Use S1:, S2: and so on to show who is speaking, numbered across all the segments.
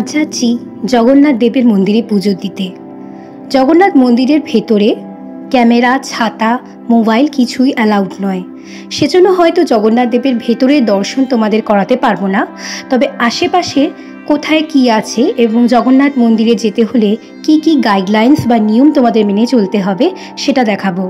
S1: আজ যাচ্ছি জগন্নাথ দেবের মন্দিরে পুজো দিতে। জগন্নাথ মন্দিরের ভেতরে ক্যামেরা, ছাতা, মোবাইল কিছুই অ্যালাউড নয়। সেজন্য হয়তো জগন্নাথ দেবের ভেতরের দর্শন তোমাদের করাতে পারবো না, তবে আশেপাশে কোথায় কি আছে এবং জগন্নাথ মন্দিরে যেতে হলে কি কি গাইডলাইন্স বা নিয়ম তোমাদের মেনে চলতে হবে সেটা দেখাবো।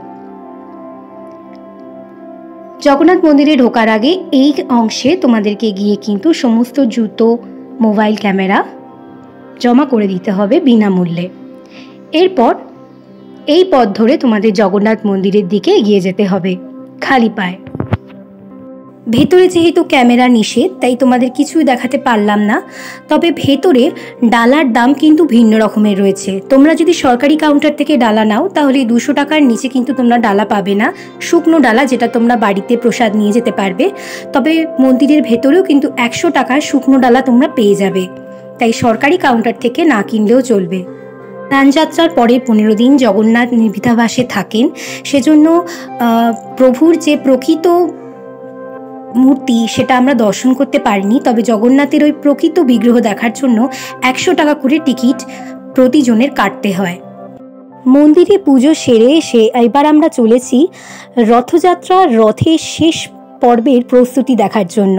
S1: জগন্নাথ মন্দিরে ঢোকার আগে এই অংশে তোমাদেরকে গিয়ে কিন্তু সমস্ত জুতো, মোবাইল, ক্যামেরা জমা করে দিতে হবে বিনামূল্যে। এরপর এই পথ ধরে তোমাদের জগন্নাথ মন্দিরের দিকে এগিয়ে যেতে হবে খালি পায়ে। ভেতরে যেহেতু ক্যামেরা নিষেধ তাই তোমাদের কিছুই দেখাতে পারলাম না, তবে ভেতরে ডালার দাম কিন্তু ভিন্ন রকমের রয়েছে। তোমরা যদি সরকারি কাউন্টার থেকে ডালা নাও তাহলে 200 টাকার নিচে কিন্তু তোমরা ডালা পাবে না, শুকনো ডালা, যেটা তোমরা বাড়িতে প্রসাদ নিয়ে যেতে পারবে। তবে মন্দিরের ভেতরেও কিন্তু 100 টাকার শুকনো ডালা তোমরা পেয়ে যাবে, তাই সরকারি কাউন্টার থেকে না কিনলেও চলবে। স্নানযাত্রার পরের 15 দিন জগন্নাথ নির্বিধাবাসে থাকেন, সেজন্য প্রভুর যে প্রকৃত মূর্তি সেটা আমরা দর্শন করতে পারিনি, তবে জগন্নাথের ওই প্রকৃত বিগ্রহ দেখার জন্য 100 টাকা করে টিকিট প্রতিজনের কাটতে হয়। মন্দিরে পুজো সেরে এসে এবার আমরা চলেছি রথযাত্রার রথের শেষ পর্বের প্রস্তুতি দেখার জন্য।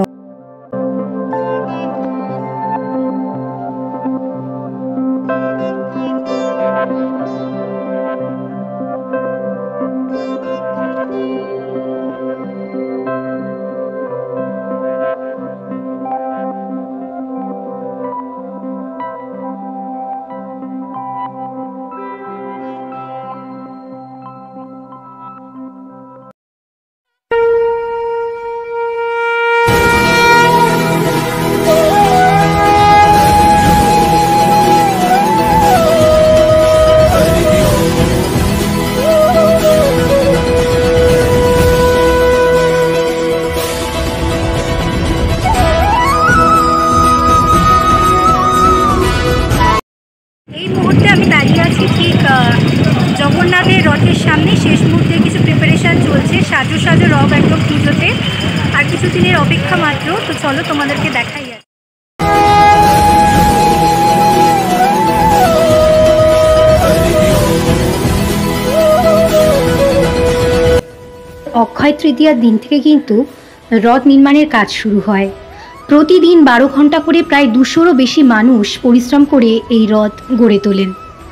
S1: জগন্নাথের রথের সামনে শেষ মুহূর্তে কিছু প্রিপারেশান চলছে, সাজো সাজো রব একদম পুজোতে, আর কিছু দিনের অপেক্ষা মাত্র। তো চলো তোমাদেরকে দেখাই। অক্ষয় তৃতীয়ার দিন থেকে কিন্তু রথ নির্মাণের কাজ শুরু হয়। প্রতিদিন 12 ঘন্টা করে প্রায় 200রও বেশি মানুষ পরিশ্রম করে এই রথ গড়ে তোলেন।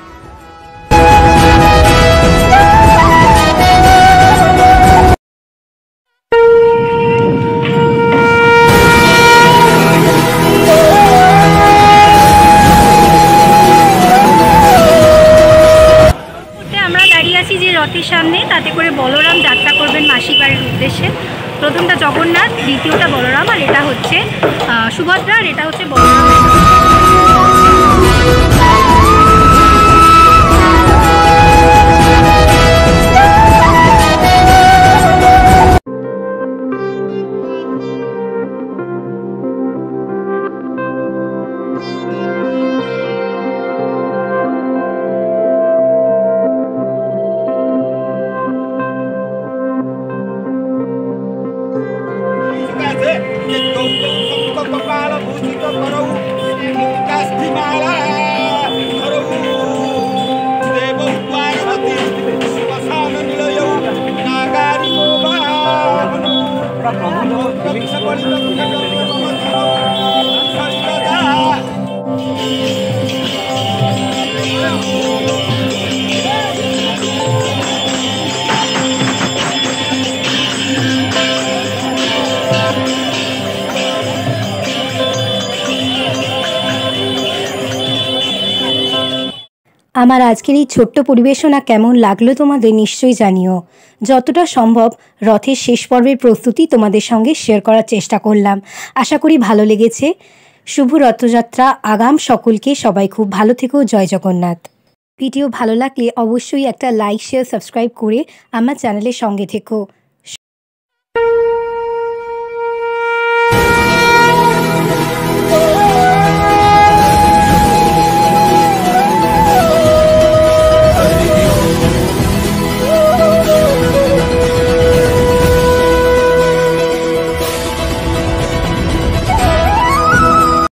S1: রথের সামনে তাতে করে বলরাম যাত্রা করবেন মাসির বাড়ির উদ্দেশ্যে। প্রথমটা জগন্নাথ, দ্বিতীয়টা বলরাম, আর এটা হচ্ছে সুভদ্রা, আর এটা হচ্ছে বলরাম। আমার আজকের এই ছোট্ট পরিবেশনা কেমন লাগলো তোমাদের নিশ্চয়ই জানিও। যতটা সম্ভব রথের শেষ পর্বের প্রস্তুতি তোমাদের সঙ্গে শেয়ার করার চেষ্টা করলাম, আশা করি ভালো লেগেছে। শুভ রথযাত্রা আগাম সকলকে, সবাই খুব ভালো থেকো। জয় জগন্নাথ। ভিডিও ভালো লাগলে অবশ্যই একটা লাইক, শেয়ার, সাবস্ক্রাইব করে আমার চ্যানেলের সঙ্গে থেকো।